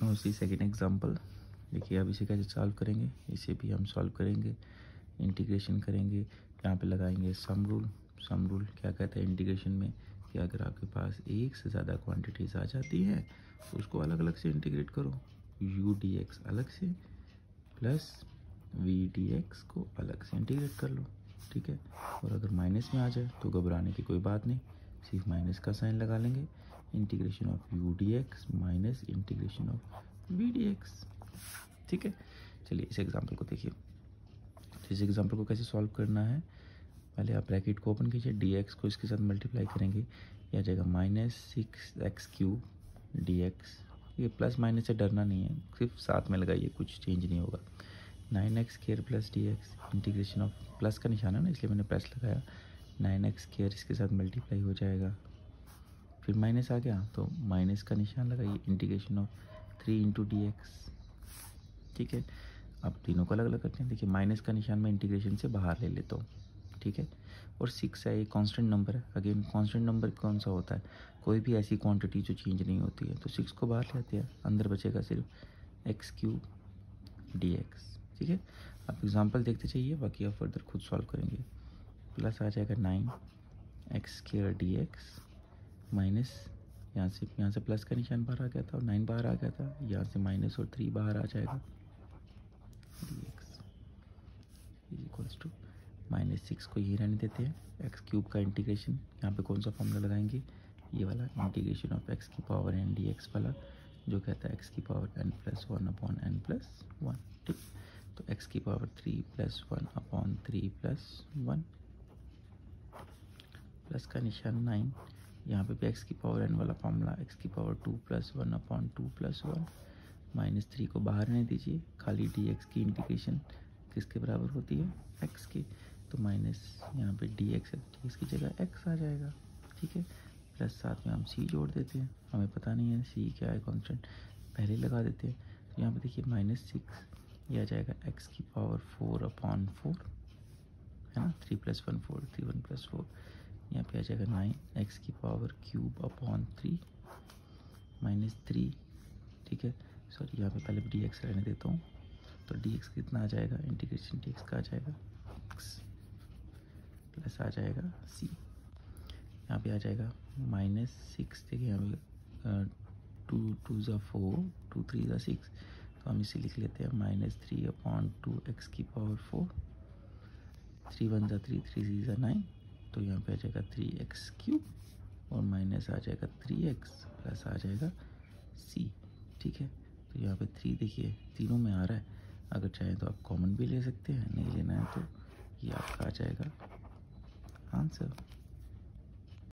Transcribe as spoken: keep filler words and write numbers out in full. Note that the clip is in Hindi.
उसी सेकेंड एग्जांपल देखिए। अब इसे कैसे सॉल्व करेंगे, इसे भी हम सॉल्व करेंगे, इंटीग्रेशन करेंगे। यहाँ पे लगाएंगे सम रूल। सम रूल क्या कहता है इंटीग्रेशन में कि अगर आपके पास एक से ज़्यादा क्वांटिटीज आ जाती है तो उसको अलग अलग से इंटीग्रेट करो। यू डी एक्स अलग से प्लस वी डी एक्स को अलग से इंटीग्रेट कर लो, ठीक है। और अगर माइनस में आ जाए तो घबराने की कोई बात नहीं, सिर्फ माइनस का साइन लगा लेंगे। Integration of u d x minus integration of v d x, ठीक है। चलिए इस एग्जाम्पल को देखिए। तो इस एग्जाम्पल को कैसे सॉल्व करना है, पहले आप ब्रैकेट को ओपन कीजिए, डी एक्स को इसके साथ मल्टीप्लाई करेंगे, यह आ जाएगा minus six x cube d x. ये प्लस माइनस से डरना नहीं है, सिर्फ साथ में लगाइए, कुछ चेंज नहीं होगा। Nine x square plus d x, integration of plus का निशान है ना इसलिए मैंने प्लस लगाया। नाइन एक्स स्क्वायर इसके साथ मल्टीप्लाई हो जाएगा, फिर माइनस आ गया तो माइनस का निशान लगाइए। Integration of three into d x, ठीक है। अब तीनों को अलग अलग करते हैं। देखिए माइनस का निशान मैं इंटीग्रेशन से बाहर ले लेता हूँ, ठीक है। और सिक्स है, ये कांस्टेंट नंबर है। अगेन कांस्टेंट नंबर कौन सा होता है, कोई भी ऐसी क्वांटिटी जो चेंज नहीं होती है। तो सिक्स को बाहर लेते हैं, अंदर बचेगा सिर्फ एक्स क्यूब डी एक्स, ठीक है। आप एग्जांपल देखते चाहिए, बाकी आप फर्दर खुद सॉल्व करेंगे। प्लस आ जाएगा nine x square d x minus, यहाँ से यहाँ से प्लस का निशान बाहर आ गया था और नाइन बाहर आ गया था, यहाँ से माइनस और थ्री बाहर आ जाएगा। D x is equals to minus six को ये रहने देते हैं। एक्स क्यूब का इंटीग्रेशन यहाँ पे कौन सा फॉर्मूला लगाएंगे, ये वाला इंटीग्रेशन ऑफ एक्स की पावर एन डी एक्स वाला, जो कहता है एक्स की power n plus one upon n plus one, ठीक। तो एक्स की power three plus one upon three plus one, plus का निशान नाइन, यहाँ पे भी एक्स की पावर एन वाला फॉर्मूला, एक्स की power two plus one upon two plus one, minus three को बाहर नहीं दीजिए, खाली डी एक्स की इंटीग्रेशन किसके बराबर होती है, एक्स की। तो माइनस यहाँ पे डी एक्स है, डी एक्स की जगह एक्स आ जाएगा, ठीक है। प्लस साथ में हम सी जोड़ देते हैं, हमें पता नहीं है सी क्या है, कॉन्स्टेंट पहले लगा देते हैं। तो यहाँ पे देखिए माइनस सिक्स, यह आ जाएगा एक्स की पावर फोर अपॉन फोर, है ना, three plus one four, three one plus four. यहाँ पे आ जाएगा नाइन एक्स की power cube upon three minus three, ठीक है। सॉरी यहाँ पे पहले डी एक्स रहने देता हूँ। तो डी एक्स कितना आ जाएगा, इंटीग्रेशन डी एक्स का आ जाएगा एक्स प्लस आ जाएगा सी, यहाँ पे आ जाएगा माइनस सिक्स। देखिए यहाँ पे टू टू ज़ा फोर, टू थ्री ज़ा सिक्स, तो हम इसे लिख लेते हैं minus three upon two x की पावर फोर, थ्री वन ज़ा थ्री, थ्री थ्री ज़ा नाइन, तो यहाँ पे आ जाएगा थ्री एक्स क्यूब और माइनस आ जाएगा थ्री एक्स प्लस आ जाएगा सी, ठीक है। तो यहाँ पे थ्री देखिए तीनों में आ रहा है, अगर चाहें तो आप कॉमन भी ले सकते हैं, नहीं लेना है तो ये आपका आ जाएगा आंसर।